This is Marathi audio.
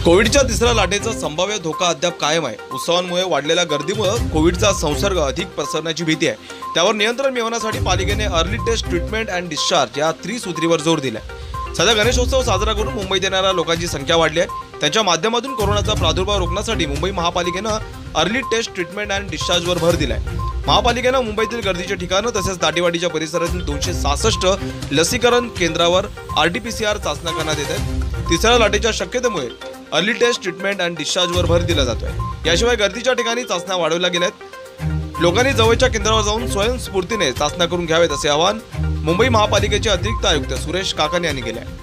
कोविडच्या तिसऱ्या लाटेचा संभाव्य धोका अद्याप कायम आहे। उत्सवांमुळे वाढलेल्या गर्दीमुळे कोविडचा संसर्ग अधिक पसरण्याची भीती आहे। त्यावर नियंत्रण मिळवण्यासाठी पालिकेने early test, treatment and discharge या त्रिसूत्रीवर जोर दिलाय। सध्या गणेशोत्सव साजरा करून मुंबईत येणाऱ्या लोकांची संख्या वाढली आहे। त्यांच्या माध्यमातून कोरोनाचा प्रादुर्भाव रोखण्यासाठी मुंबई महापालिकेनं अर्ली टेस्ट, ट्रीटमेंट अँड डिस्चार्जवर भर दिलाय। महापालिकेनं मुंबईतील गर्दीच्या ठिकाणं तसेच दाटीवाडीच्या परिसरातील 266 लसीकरण केंद्रावर RT-PCR चाचण्या करण्यात येत आहेत। तिसऱ्या लाटेच्या शक्यतेमुळे अर्ली टेस्ट, ट्रीटमेंट अँड डिस्चार्जवर भर दिला जातोय। याशिवाय गर्दीच्या ठिकाणी चाचण्या वाढवल्या गेल्या आहेत। लोकांनी जवळच्या केंद्रावर जाऊन स्वयंस्फूर्तीने चाचण्या करून घ्यावेत असे आवाहन मुंबई महापालिकेचे अतिरिक्त आयुक्त सुरेश काकानी यांनी केले आहे।